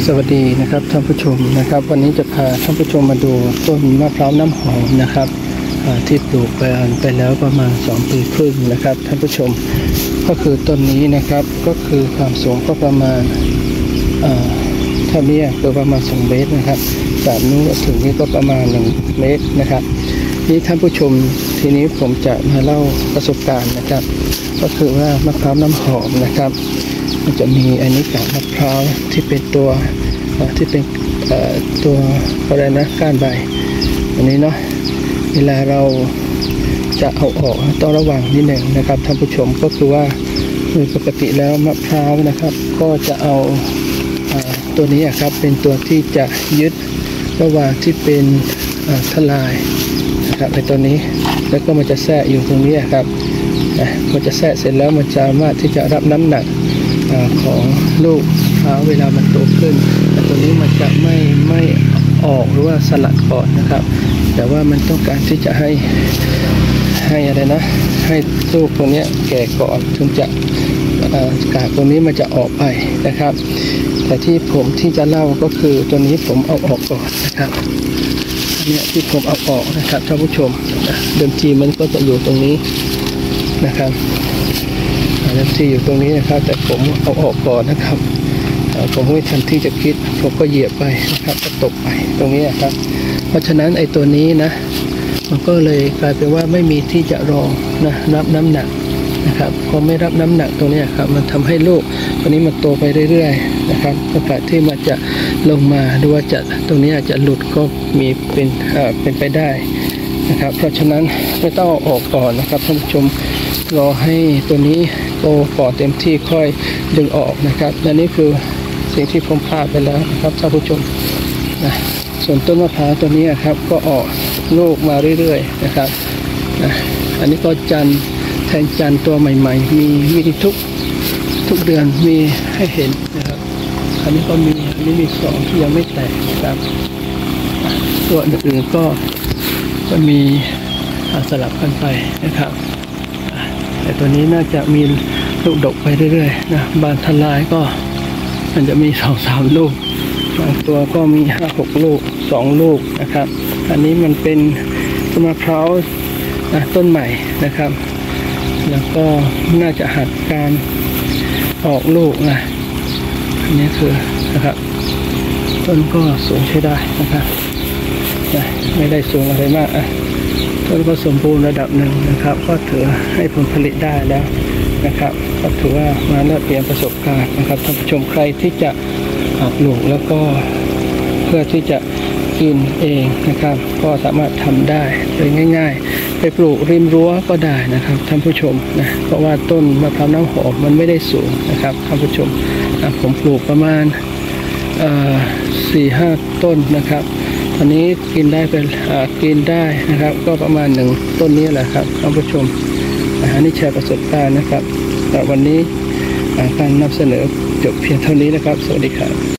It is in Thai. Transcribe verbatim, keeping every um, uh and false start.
สวัสดีนะครับท่านผู้ชมนะครับวันนี้จะพาท่านผู้ชมมาดูต้นมะพร้าวน้ำหอมนะครับที่ปลูกไปไปแล้วประมาณสองปีครึ่งนะครับท่านผู้ชมก็คือต้นนี้นะครับก็คือความสูงก็ประมาณเท่านี้คือประมาณสองเมตรนะครับจากนู้นถึงนี้ก็ประมาณหนึ่งเมตรนะครับนี่ท่านผู้ชมทีนี้ผมจะมาเล่าประสบการณ์นะครับก็คือว่ามะพร้าวน้ำหอมนะครับมันจะมีอันนี้กากมะพร้าวที่เป็นตัวที่เป็นตัวอะไรนะก้านใบอันนี้เนาะเวลาเราจะเอาออกต้องระวังนิดหนึ่งนะครับท่านผู้ชมก็คือว่าโดยปกติแล้วมะพร้าวนะครับก็จะเอาตัวนี้ครับเป็นตัวที่จะยึดระหว่างที่เป็นทลายนะครับในตัวนี้แล้วก็มันจะแทรกอยู่ตรงนี้ครับมันจะแทรกเสร็จแล้วมันจะสามารถที่จะรับน้ำหนักของลูกมะพร้าวเวลามันโตขึ้นแต่ตัวนี้มันจะไม่ไม่ออกหรือว่าสลัดก่อนนะครับแต่ว่ามันต้องการที่จะให้ให้อะไรนะให้ลูกตัวนี้แก่ก่อนถึงจะกากตัวนี้มันจะออกไปนะครับแต่ที่ผมที่จะเล่าก็คือตัวนี้ผมเอาออกก่อนนะครับเนี่ยที่ผมเอาออกนะครับท่านผู้ชมเดิมทีมันก็จะอยู่ตรงนี้นะครับเดิมทีอยู่ตรงนี้นะครับแต่ผมเอาออกก่อนนะครับผมไม่ทันที่จะคิดผมก็เหยียบไปนะครับก็ตกไปตรงนี้ครับเพราะฉะนั้นไอ้ตัวนี้นะมันก็เลยกลายเป็นว่าไม่มีที่จะรองนะรับน้ำหนักนะครับพอไม่รับน้ำหนักตรงนี้ครับมันทำให้ลูกตัวนี้มันโตไปเรื่อยๆนะครับโอกาสที่มันจะลงมาหรือว่าจะตรงนี้อาจจะหลุดก็มีเป็นอ่าเป็นไปได้นะครับเพราะฉะนั้นไม่ต้องออกก่อนนะครับท่านผู้ชมรอให้ตัวนี้โตก่อนเต็มที่ค่อยดึงออกนะครับและนี่คือสิ่งที่ผมพลาดไปแล้วนะครับท่านผู้ชมนะส่วนต้นมะพร้าวตัวนี้ครับก็ออกลูกมาเรื่อยๆนะครับนะอันนี้ก็จันแทนจันตัวใหม่ๆมีมีทุกทุกเดือนมีให้เห็นนะครับอันนี้ก็มีอันนี้มีสองที่ยังไม่แตกนะครับตัวอื่นๆก็ก็มีสลับกันไปนะครับแต่ตัวนี้น่าจะมีลูกดกไปเรื่อยๆนะบานทลายก็มันจะมีสองสามลูกบางตัวก็มีห้าหกลูกสองลูกนะครับอันนี้มันเป็นต้นมะพร้าวต้นใหม่นะครับแล้วก็น่าจะหัดการออกลูกนะอันนี้คือนะครับต้นก็สูงใช้ได้นะครับไม่ได้สูงอะไรมากต้นก็สมบูรณ์ระดับหนึ่งนะครับก็ถือให้ผลผลิตได้แล้วนะครับก็ถือว่ามาแลกเปลี่ยนประสบการณ์นะครับท่านผู้ชมใครที่จะปลูกแล้วก็เพื่อที่จะกินเองนะครับก็สามารถทำได้โดยง่ายๆไปปลูกริมรั้วก็ได้นะครับท่านผู้ชมนะเพราะว่าต้นมะพร้าวน้ำหอมมันไม่ได้สูงนะครับท่านผู้ชมผมปลูกประมาณสี่ห้าต้นนะครับตอนนี้กินได้เป็นกินได้นะครับก็ประมาณหนึ่งต้นนี้แหละครับท่านผู้ชมอันนี้แชร์ประสบการณ์นะครับวันนี้การนำเสนอจบเพียงเท่านี้นะครับสวัสดีครับ